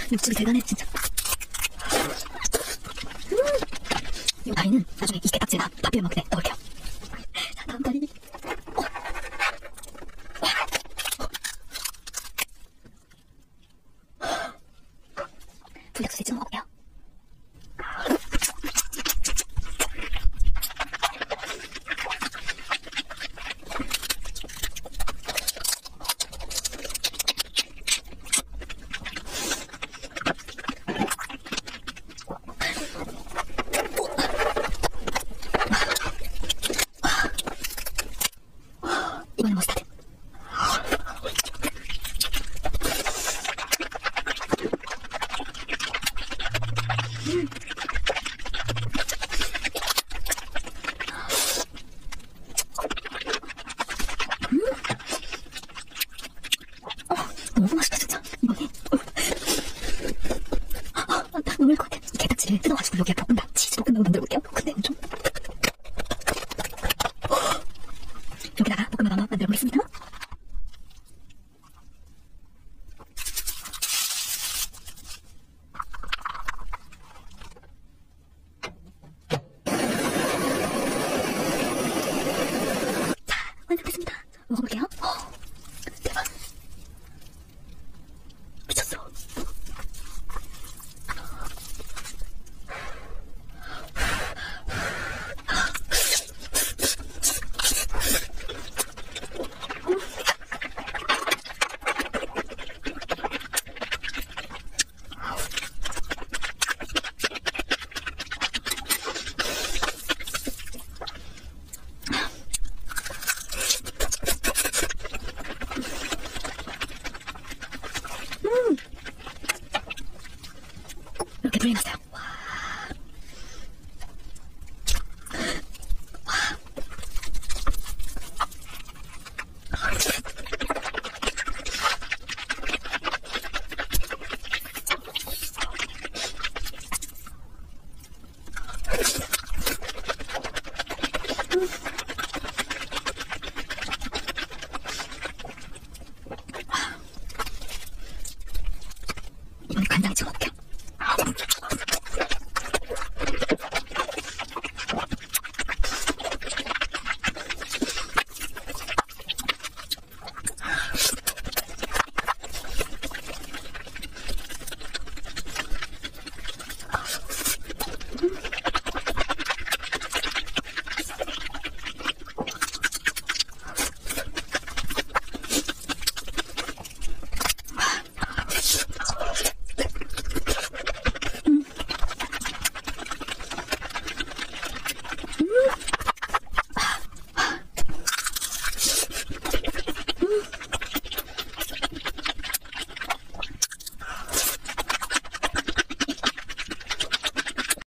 육즙이 대단해 진짜. 이 다리는 나중에 이 게딱지나 밥 비벼 먹을 때 넣을게요. 자, 다음 다리. 불닭소스 찍어 먹을게요. 이번엔 머스타드. 너무 맛있다 진짜. 이번에 나 눈물 것 같아. 이 게딱지를 뜯어가지고 여기에 볶음밥, 치즈 볶음밥을 만들어볼게요. 근데 엄청 여기다가 볶음밥 한번 만들어보겠습니다. 자, 완성됐습니다. 먹어볼게요. 대박. 미쳤어. 이렇게 불려놨어요.